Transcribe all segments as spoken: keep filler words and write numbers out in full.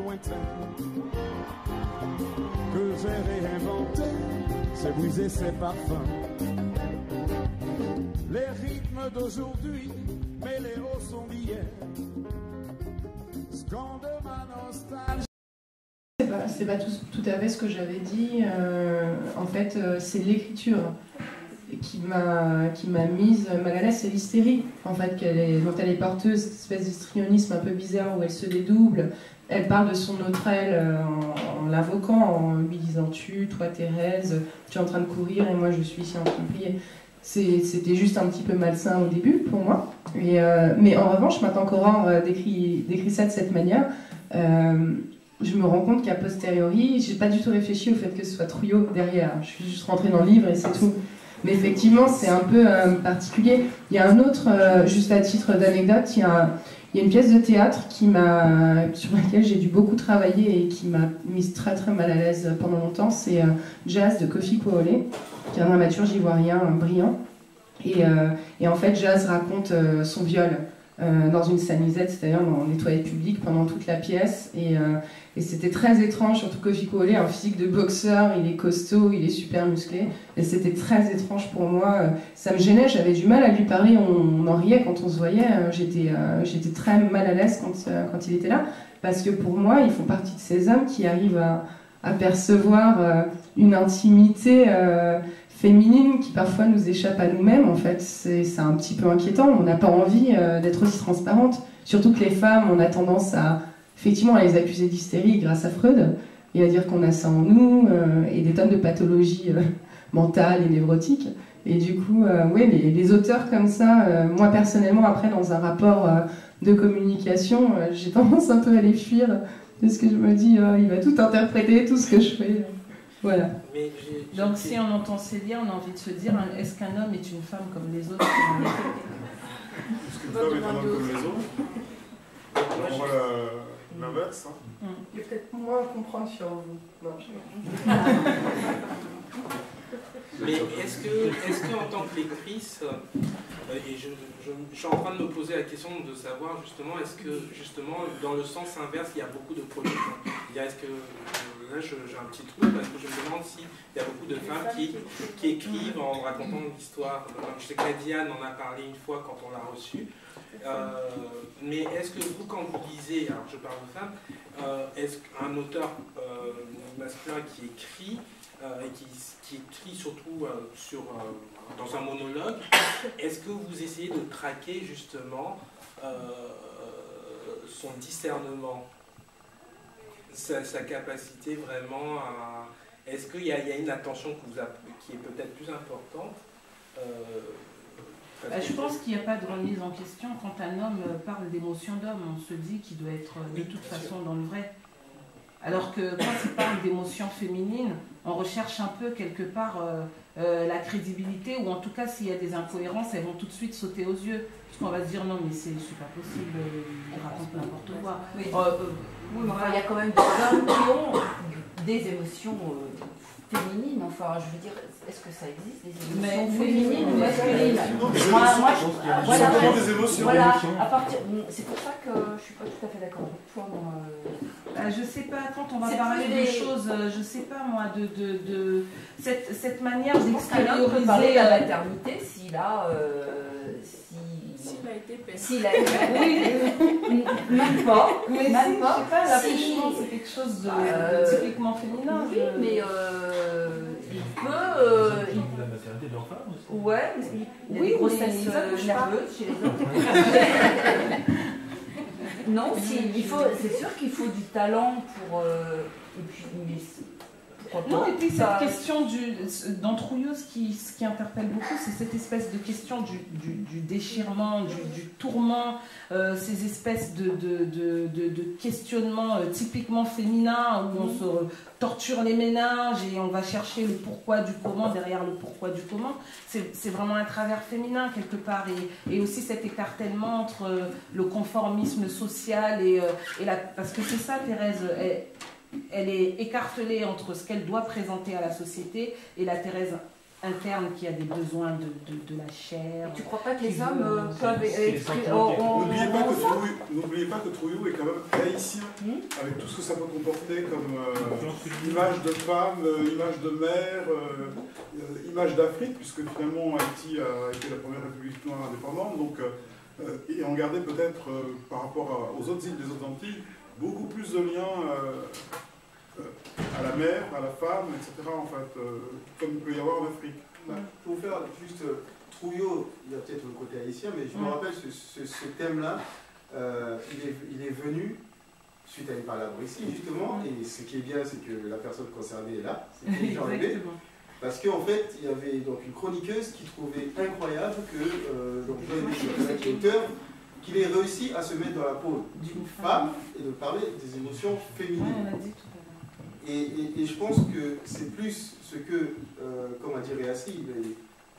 lointain que j'ai réinventé, c'est briser ses parfums. Les rythmes d'aujourd'hui, mais les hauts sont d'hier. Scande ma nostalgie. C'est pas, c'est pas tout, tout à fait ce que j'avais dit. Euh, en fait, euh, c'est l'écriture qui m'a qui m'a mise mal à l'aise, c'est l'hystérie. En fait, qu'elle est, dont elle est porteuse, cette espèce d'histrionisme un peu bizarre où elle se dédouble. Elle parle de son autre elle euh, en, en l'invoquant, en lui disant tu, toi Thérèse, tu es en train de courir et moi je suis ici en train de prier. C'était juste un petit peu malsain au début pour moi. Et, euh, mais en revanche, maintenant qu'Aurore décrit, décrit ça de cette manière, euh, je me rends compte qu'à posteriori, j'ai pas du tout réfléchi au fait que ce soit Trouillot derrière. Je suis juste rentrée dans le livre et c'est tout. Mais effectivement, c'est un peu euh, particulier. Il y a un autre, euh, juste à titre d'anecdote, il y a, il y a une pièce de théâtre qui m'a, sur laquelle j'ai dû beaucoup travailler et qui m'a mise très très mal à l'aise pendant longtemps. C'est euh, Jazz de Kofi Koole, qui est un dramaturge ivoirien euh, brillant. Et, euh, et en fait, Jazz raconte euh, son viol euh, dans une sanisette, c'est-à-dire dans les toilettes publiques pendant toute la pièce. Et, euh, et c'était très étrange, surtout Kofi Koole, un physique de boxeur, il est costaud, il est super musclé. Et c'était très étrange pour moi. Ça me gênait, j'avais du mal à lui parler, on, on en riait quand on se voyait. J'étais euh, j'étais très mal à l'aise quand, euh, quand il était là. Parce que pour moi, ils font partie de ces hommes qui arrivent à, à percevoir euh, une intimité euh, féminine qui parfois nous échappe à nous-mêmes. En fait, c'est un petit peu inquiétant. On n'a pas envie euh, d'être aussi transparente. Surtout que les femmes, on a tendance à, effectivement, à les accuser d'hystérie grâce à Freud et à dire qu'on a ça en nous euh, et des tonnes de pathologies euh, mentales et névrotiques. Et du coup, euh, oui, les, les auteurs comme ça, euh, moi personnellement, après, dans un rapport euh, de communication, euh, j'ai tendance un peu à les fuir parce que je me dis, euh, il va tout interpréter, tout ce que je fais. Voilà. Mais j'ai, j'ai Donc été... si on entend Célia, on a envie de se dire, est-ce qu'un homme est une femme comme les autres? Est-ce qu'une femme est un homme comme les autres? On voit l'inverse. Hein. Il y a peut-être moins à comprendre sur vous. Non, je... Mais est-ce que, est-ce que en tant que lectrice, euh, et je, je, je suis en train de me poser la question de savoir justement, est-ce que justement dans le sens inverse, il y a beaucoup de produits. Est-ce que euh, là j'ai un petit trou parce que je me demande s'il y a beaucoup de femmes qui, qui écrivent en racontant l'histoire. Je sais que la Diane en a parlé une fois quand on l'a reçue. Euh, mais est-ce que vous, quand vous lisez, alors je parle de femmes, euh, est-ce qu'un auteur euh, masculin qui écrit euh, et qui, qui écrit surtout euh, sur, euh, dans un monologue, est-ce que vous essayez de traquer justement euh, son discernement, sa, sa capacité vraiment à... Est-ce qu'il y, y a une attention que vous a, qui est peut-être plus importante euh, Euh, je pense qu'il n'y a pas de remise en question. Quand un homme parle d'émotions d'homme, on se dit qu'il doit être de toute façon dans le vrai. Alors que quand il parle d'émotions féminines, on recherche un peu quelque part euh, euh, la crédibilité, ou en tout cas s'il y a des incohérences, elles vont tout de suite sauter aux yeux. Parce qu'on va se dire non mais c'est pas possible, il raconte n'importe quoi. Oui. Euh, euh, Oui, mais enfin, il y a quand même des hommes qui ont des émotions euh, féminines. Enfin, je veux dire, est-ce que ça existe, des émotions mais, féminines ou mais, masculines? mais, Moi, moi, je pense qu'il y a je, voilà, simplement des émotions. voilà, à partir, c'est pour ça que je suis pas tout à fait d'accord avec toi, moi. Euh, je sais pas, quand on va C'est parler plus de des- choses, euh, je sais pas moi, de, de, de cette, cette manière Je pense qu'un homme peut parler de d'extérioriser. la euh, maternité s'il a, euh, si, S'il a été père. s'il a, oui, même pas, Mais même si, pas. je sais pas, Si- l'accouchement c'est quelque chose de, Euh, de typiquement féminin. Oui, je- mais euh, il peut. Euh, il- La maternité de leur femme aussi. Ouais, mais il y a Oui, des mais grossesses ils euh, accouchent pas. nerveuses chez les hommes. Non, si, il faut, c'est sûr qu'il faut du talent pour. Euh, et puis, mais pourquoi Non, pas, et puis cette ça- question du, dans Trouillot, ce qui, ce qui interpelle beaucoup, c'est cette espèce de question du, du, du déchirement, du, du tourment, euh, ces espèces de, de, de, de, de questionnements euh, typiquement féminins où on se torture les méninges et on va chercher le pourquoi du comment derrière le pourquoi du comment. C'est vraiment un travers féminin quelque part, et, et aussi cet écartèlement entre euh, le conformisme social et, euh, et la... Parce que c'est ça, Thérèse, elle, elle est écartelée entre ce qu'elle doit présenter à la société et la Thérèse interne qui a des besoins de, de, de la chair. Et tu crois pas que les qui hommes veut- euh, peuvent c'est- exprimer... c'est- on- on- N'oubliez on pas, que sent. Trouillou- n'oubliez pas que Trouillou est quand même haïtien, Hmm. avec tout ce que ça peut comporter comme euh, image de femme, euh, image de mère, euh, euh, image d'Afrique, puisque finalement Haïti a été la première république noire indépendante, donc, euh, et on gardait peut-être euh, par rapport à- aux autres îles des autres Antilles, beaucoup plus de liens euh, euh, à la mère, à la femme, et cetera, en fait, euh, comme il peut y avoir en Afrique. Bah, pour vous faire juste euh, Trouillot, il y a peut-être le côté haïtien, mais je me Mm. rappelle ce, ce- ce thème-là, euh, il, est, il est venu suite à une palabre ici, justement, et ce qui est bien, c'est que la personne concernée est là, c'est Jean Rébé, Exactement. parce qu'en fait, il y avait donc une chroniqueuse qui trouvait incroyable que euh, donc Jean Rébé, qui est auteur, qu'il ait réussi à se mettre dans la peau d'une femme et de parler des émotions Ouais, féminines. on a dit tout à l'heure. Et, et- et je pense que c'est plus ce que, euh, comment dire, Réassi, il est-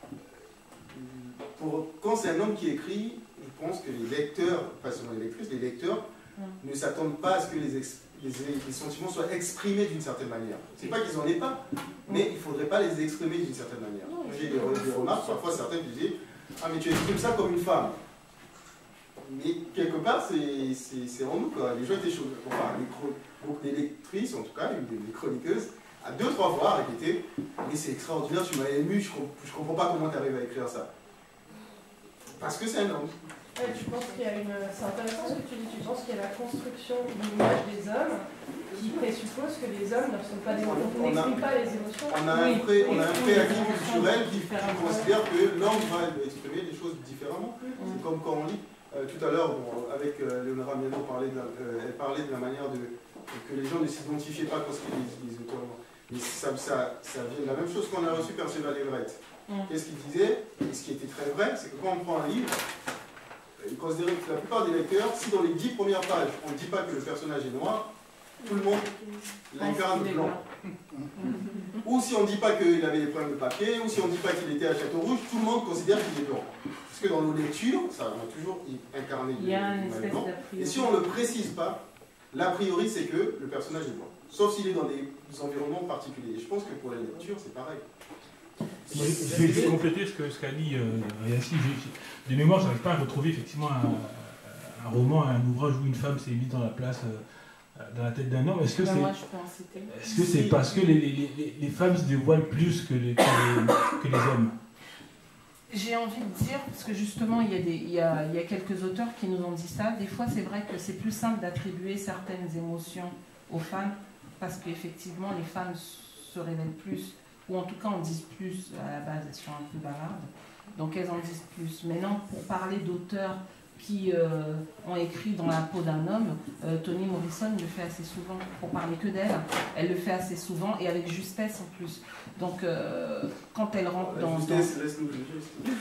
pour, quand c'est un homme qui écrit, je pense que les lecteurs, pas seulement les lectrices, les lecteurs Mm. ne s'attendent pas à ce que les, ex- les, les sentiments soient exprimés d'une certaine manière. C'est pas qu'ils n'en aient pas, mais il ne faudrait pas les exprimer d'une certaine manière. Non, J'ai des, re- des remarques, parfois certains qui disent « Ah mais tu exprimes ça comme une femme ». Mais quelque part, c'est c'est- c'est en nous, quoi. Les gens étaient chauds. Enfin, les, chro- beaucoup des lectrices, en tout cas, des, des chroniqueuses, à deux, trois fois répété « Mais c'est extraordinaire, tu m'as ému, je, comp- je comprends pas comment tu arrives à écrire ça. » Parce que c'est un homme. Ouais, tu penses qu'il y a une... C'est intéressant ce que tu dis. Tu penses qu'il y a la construction d'une image des hommes qui présuppose que les hommes ne ressentent pas des On- émotions, on a- n'expriment pas les émotions. On a Oui, un, pré, on a un oui, préacquis oui, culturel qui, qui différemment. considère que l'homme va exprimer des choses différemment. C'est comme quand on lit. Euh, tout à l'heure, bon, avec euh, Léonora Miano, parlait de la- euh, elle parlait de la manière de, que les gens ne s'identifiaient pas quand c'était les, les auteurs. Mais ça, ça, ça vient de la même chose qu'on a reçu Perceval Everett. Mm. Qu'est-ce qu'il disait? Et ce qui était très vrai, c'est que quand on prend un livre, il considérait que la plupart des lecteurs, si dans les dix premières pages, on ne dit pas que le personnage est noir, tout le monde l'incarne Il est blanc. Ou si on ne dit pas qu'il avait des problèmes de papier, ou si on ne dit pas qu'il était à Château-Rouge, tout le monde considère qu'il est blanc. Parce que dans nos lectures, ça on a toujours incarné Il y a le une espèce blanc. d'a Et priori. si on ne le précise pas, l'a priori c'est que le personnage est blanc. Sauf s'il est dans des environnements particuliers. Et je pense que pour la lecture, c'est pareil. Je vais juste compléter ce qu'a ce qu'a dit euh, Réassi. J'ai- De mémoire, je n'arrive pas à retrouver effectivement un, un roman, un ouvrage où une femme s'est mise dans la place, euh, dans la tête d'un homme. Est-ce que Ben, c'est moi, je peux en citer. est-ce que c'est parce que les, les, les, les femmes se dévoilent plus que les, que les, que les hommes? J'ai envie de dire, parce que justement, il y, a des, il, y a, il y a quelques auteurs qui nous ont dit ça, des fois c'est vrai que c'est plus simple d'attribuer certaines émotions aux femmes, parce qu'effectivement les femmes se révèlent plus, ou en tout cas en disent plus, à la base elles sont un peu bavardes, donc elles en disent plus. Maintenant, pour parler d'auteurs qui euh, ont écrit dans la peau d'un homme, euh, Toni Morrison le fait assez souvent, pour parler que d'elle, elle le fait assez souvent, et avec justesse en plus. Donc euh, quand elle rentre La dans... justesse, dans... laisse-nous juger.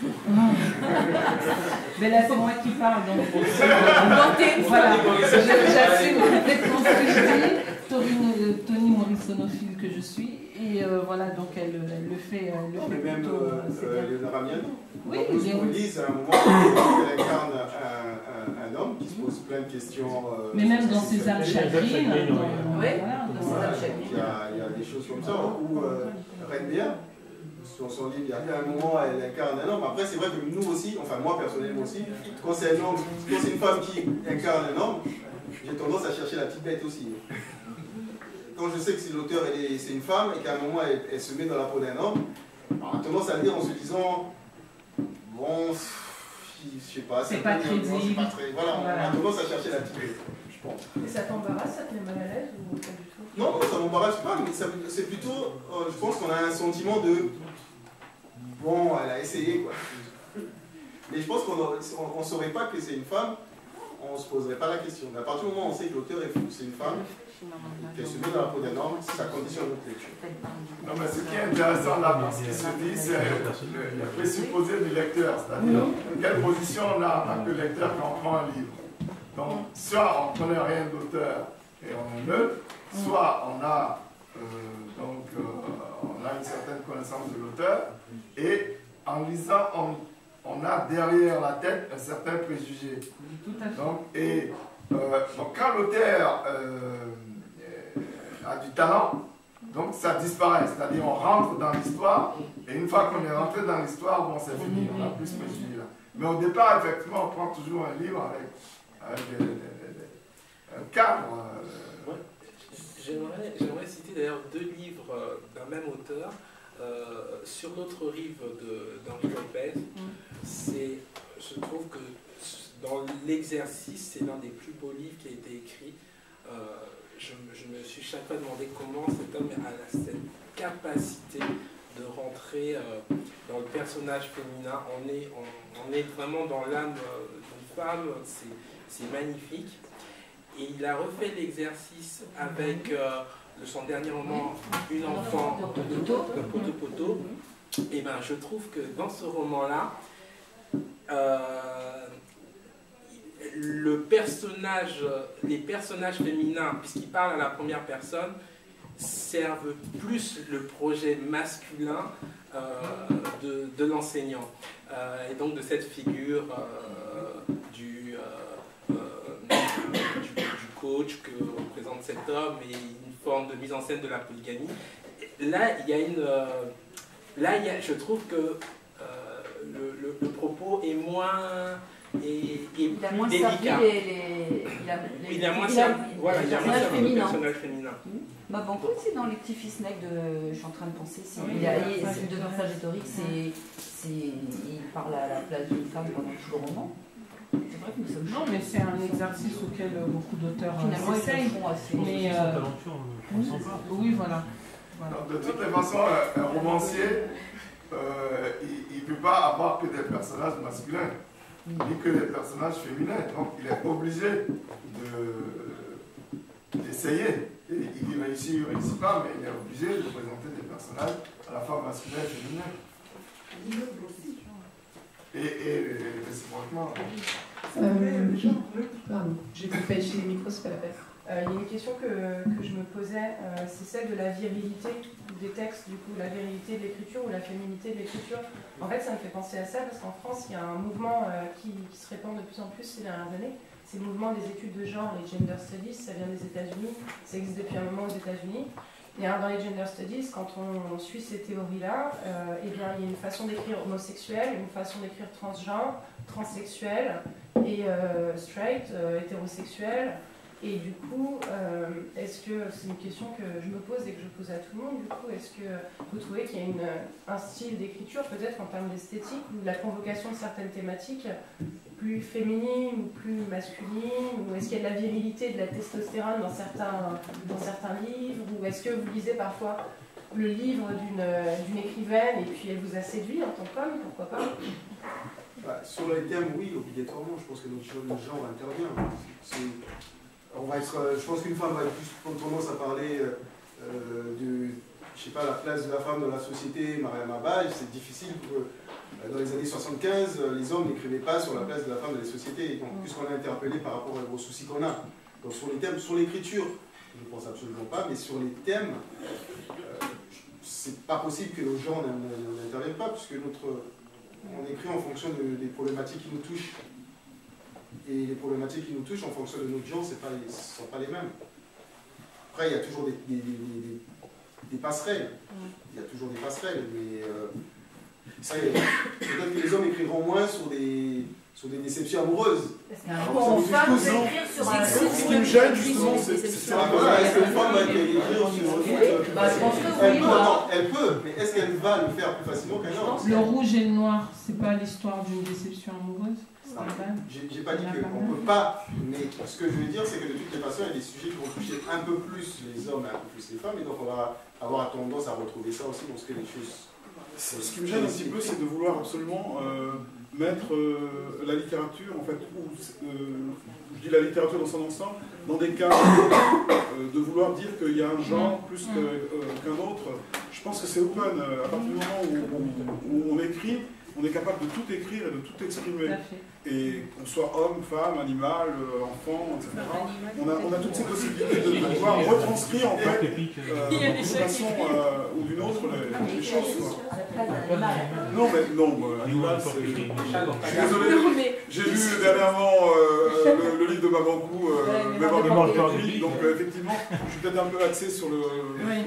Mais là, c'est moi qui parle, donc. Voilà, Je- j'assume complètement ce que je dis. Toni, Toni Morrisonophile que je suis. Et euh, voilà, donc elle, elle le fait, elle le Non, fait mais même plutôt. euh, c'est euh, bien. Léonora Miano, Oui, dans Bruce Léon. Willis, à un moment, elle incarne un, un, un homme qui se pose plein de questions. euh, Mais même sur dans sa ses âmes sexualité. chagrines, Chagrine, dans, oui. Ouais, voilà, dans ses Voilà, âmes donc chagrines. il y, a, il y a des choses comme ça, ou euh, Reine Bien, sur son livre, il y a un moment, elle incarne un homme. Après, c'est vrai que nous aussi, enfin moi personnellement aussi, quand c'est un homme, quand c'est une femme qui incarne un homme, j'ai tendance à chercher la petite bête aussi. Quand je sais que si l'auteur c'est une femme et qu'à un moment elle, elle se met dans la peau d'un homme, on a tendance à le dire en se disant bon, je sais pas, C'est un pas peu- non, crédible. c'est pas très- Voilà, on Voilà. a tendance à chercher la petite bête, je pense. Et ça t'embarrasse, ça te met mal à l'aise ou pas du tout? Non, non, ça m'embarrasse pas, mais ça- c'est plutôt, euh, je pense qu'on a un sentiment de bon, elle a essayé quoi. Mais je pense qu'on ne saurait pas que c'est une femme, on ne se poserait pas la question. Mais à partir du moment où on sait que l'auteur est fou, c'est une femme, qu'elle se met dans la peau d'un homme, ça conditionne notre lecture. Non, mais ce qui est intéressant là, dans ce qui se dit, c'est le, le présupposé du lecteur, c'est-à-dire quelle position on a en tant que lecteur quand on prend un livre. Donc, soit on ne connaît rien d'auteur et on est neutre, soit on a, euh, donc, euh, on a une certaine connaissance de l'auteur, et en lisant, on, on a derrière la tête un certain préjugé. Tout à fait. Donc, et, euh, donc quand l'auteur euh, a du talent, Donc ça disparaît, c'est-à-dire on rentre dans l'histoire, et une fois qu'on est rentré dans l'histoire, bon c'est fini, on n'a plus ce là. Mais au départ, effectivement, on prend toujours un livre avec, avec des, des, des, un cadre. Euh... Ouais. J'aimerais, j'aimerais citer d'ailleurs deux livres euh, d'un même auteur, euh, Sur l'autre rive d'Henri Lopez. Mm. C'est, je trouve que dans l'exercice, c'est l'un des plus beaux livres qui a été écrit. Euh, je, je me suis chaque fois demandé comment cet homme a cette capacité de rentrer euh, dans le personnage féminin. On est, on, on est vraiment dans l'âme euh, d'une femme, c'est, c'est magnifique. Et il a refait l'exercice avec euh, son dernier roman, Une enfant de Poto Poto. Et ben, je trouve que dans ce roman-là, euh, le personnage, les personnages féminins, puisqu'ils parlent à la première personne, servent plus le projet masculin euh, de, de l'enseignant. Euh, et donc de cette figure euh, du, euh, euh, du, du coach que représente cet homme et une forme de mise en scène de la polygamie. Là, il y a une... Euh, là, il y a, je trouve que euh, le, le, le propos est moins... Et, et il a moins délicat. servi les, les, il a, les, il a moins il a, servi, voilà, il a moins servi le personnage féminin. Mmh. Bah, Banco, c'est dans les petits fils nègres de... Je suis en train de penser, c'est oui, il a, il, de passage rhétorique, c'est, c'est, il parle à la place d'une femme pendant tout le roman. C'est vrai que nous sommes... Non, mais c'est un exercice auquel beaucoup d'auteurs finalement s'essayent. Mais euh... oui, voilà. voilà. Alors, de toutes les façons, un romancier, euh, il ne peut pas avoir que des personnages masculins, ni que des personnages féminins. Donc, il est obligé de, d'essayer. Et il y réussit, il ne réussit pas, mais il est obligé de présenter des personnages à la fois masculins et féminins. Et, et, et réciproquement. Euh, pardon, j'ai coupé chez les micros, c'est pas la peine. Euh, il y a une question que, que je me posais, euh, c'est celle de la virilité des textes, du coup, la virilité de l'écriture ou la féminité de l'écriture. En fait, ça me fait penser à ça parce qu'en France, il y a un mouvement euh, qui, qui se répand de plus en plus ces dernières années. C'est le mouvement des études de genre, les gender studies, ça vient des États-Unis, ça existe depuis un moment aux États-Unis. Et hein, dans les gender studies, quand on, on suit ces théories-là, euh, eh bien, il y a une façon d'écrire homosexuelle, une façon d'écrire transgenre, transsexuelle et euh, straight, euh, hétérosexuelle. Et du coup, euh, est-ce que, c'est une question que je me pose et que je pose à tout le monde, du coup, est-ce que vous trouvez qu'il y a une, un style d'écriture, peut-être en termes d'esthétique, ou de la convocation de certaines thématiques plus féminines ou plus masculines, ou est-ce qu'il y a de la virilité, de la testostérone dans certains, dans certains livres, ou est-ce que vous lisez parfois le livre d'une, d'une écrivaine et puis elle vous a séduit en tant qu'homme, pourquoi pas? Bah, sur les thèmes, oui, obligatoirement, je pense que notre genre intervient. C'est... On va être, je pense qu'une femme va plus prendre tendance à parler euh, de, je sais pas, la place de la femme dans la société, Mariam Abaj. C'est difficile pour, euh, dans les années soixante-quinze, les hommes n'écrivaient pas sur la place de la femme dans les sociétés, donc puisqu'on est interpellé par rapport aux soucis qu'on a. Donc sur les thèmes, sur l'écriture, je ne pense absolument pas, mais sur les thèmes, euh, c'est pas possible que nos gens n'interviennent pas, puisque notre, on écrit en fonction de, des problématiques qui nous touchent. Et les problématiques qui nous touchent en fonction de notre genre, ce ne sont pas les mêmes. Après, il y a toujours des, des, des, des, des passerelles. Il y a toujours des passerelles, mais euh, peut-être que les hommes écriront moins sur des, sur des déceptions amoureuses. En femme, écrire sur un Ce qui me gêne, justement, c'est ça. Est-ce qu'une femme va écrire sur bah, je pense que oui, moi. Elle peut, mais est-ce qu'elle va le faire plus facilement qu'un homme? Le rouge et le noir, c'est pas l'histoire d'une déception amoureuse? J'ai pas dit qu'on ne peut pas, mais ce que je veux dire, c'est que de toutes les façons, il y a des sujets qui vont toucher un peu plus les hommes et un peu plus les femmes, et donc on va avoir tendance à retrouver ça aussi dans ce que les choses. Ce qui me gêne un petit peu, c'est de vouloir absolument euh, mettre euh, la littérature, en fait, ou, euh, je dis la littérature dans son ensemble, dans des cas euh, de vouloir dire qu'il y a un genre plus que, euh, qu'un autre. Je pense que c'est open. À partir du moment où, où, où on écrit, on est capable de tout écrire et de tout exprimer. Et qu'on soit homme, femme, animal, enfant, et cetera. On a, on a toutes ces possibilités de pouvoir pouvoir retranscrire en fait, euh, d'une façon euh, ou d'une autre les, les choses. Quoi. Non, mais non, bah, animal, c'est. Je suis désolé, j'ai lu dernièrement euh, le, le livre de Mabankou, euh, Mémoire de mort de donc euh, effectivement, je suis peut-être un peu axé sur le. Oui.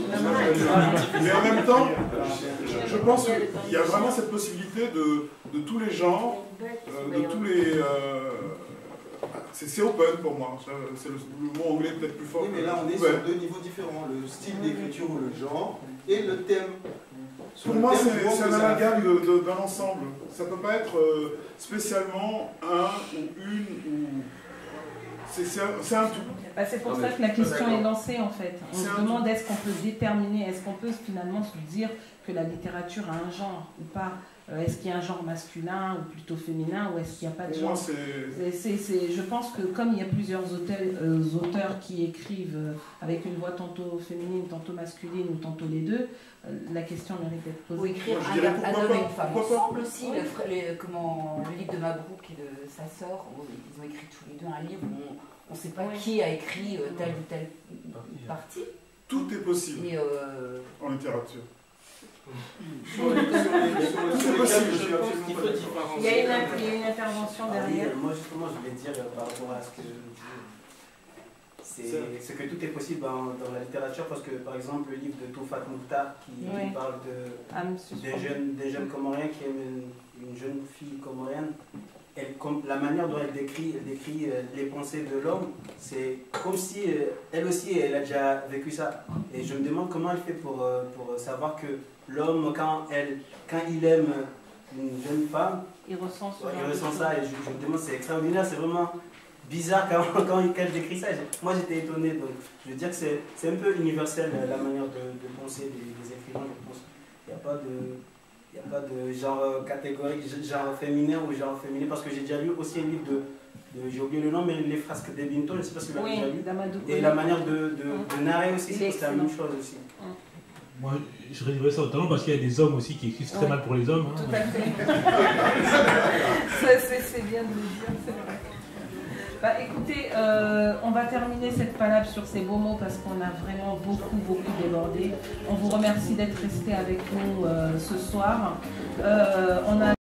Mais en même temps, je, je pense qu'il y a vraiment cette possibilité de, de tous les genres, euh, de tous les. Euh, c'est open pour moi, c'est le, le mot anglais peut-être plus fort. Oui, mais là on est sur deux niveaux différents, le style d'écriture ou le genre et le thème. Pour moi, c'est un amalgame d'un ensemble. Ça ne peut pas être euh, spécialement un ou une ou. C'est un, un tout. Bah, c'est pour ça que la question est lancée en fait. On se demande est-ce qu'on peut déterminer, est-ce qu'on peut finalement se dire que la littérature a un genre ou pas. Euh, est-ce qu'il y a un genre masculin ou plutôt féminin ou est-ce qu'il n'y a pas de genre? Moi, c'est, c'est, je pense que comme il y a plusieurs auteurs, euh, auteurs qui écrivent euh, avec une voix tantôt féminine, tantôt masculine ou tantôt les deux, euh, la question mérite d'être posée. Ou écrire un, un homme et une femme ensemble aussi. Oui. Le, les, comment, le livre de Mabrouk et de sa sœur, ils ont écrit tous les deux un livre où on ne sait pas oui. qui a écrit euh, telle ou telle partie. Tout est possible et, euh, en littérature. Sur les, sur les, sur les, sur les thèmes, je pense qu'il faut différencier. Il y a une, il y a une intervention derrière. Ah oui, moi justement je voulais dire par rapport à ce que je disais, c'est que tout est possible dans, dans la littérature parce que par exemple le livre de Toufat Mokhtar qui, oui. qui parle de, ah, des, jeunes, des jeunes Comoriens qui aiment une, une jeune fille comorienne, elle, comme, la manière dont elle décrit, elle décrit euh, les pensées de l'homme, c'est comme si euh, elle aussi elle a déjà vécu ça. Et je me demande comment elle fait pour, euh, pour savoir que l'homme, quand, elle, quand il aime une jeune femme, il ressent, ouais, il ressent ça. Et je, je me demande, c'est extraordinaire, c'est vraiment bizarre quand, quand, quand elle décrit ça. Moi j'étais étonné, donc je veux dire que c'est un peu universel la manière de, de penser des, des écrivains, je pense. Il n'y a pas de... Il n'y a pas de genre catégorique, genre féminin ou genre féminin, parce que j'ai déjà lu aussi un livre de, de j'ai oublié le nom, mais les frasques d'Ebbington, je ne sais pas si vous l'avez oui, déjà lu. Et la manière de, de, de narrer aussi, c'est la même chose aussi. Moi, je réduirais ça au talent parce qu'il y a des hommes aussi qui écrivent très ouais. mal pour les hommes. Hein. Tout à fait. C'est bien de le dire, c'est vrai. Bah, écoutez, euh, on va terminer cette palabre sur ces beaux mots parce qu'on a vraiment beaucoup, beaucoup débordé. On vous remercie d'être restés avec nous euh, ce soir. Euh, on a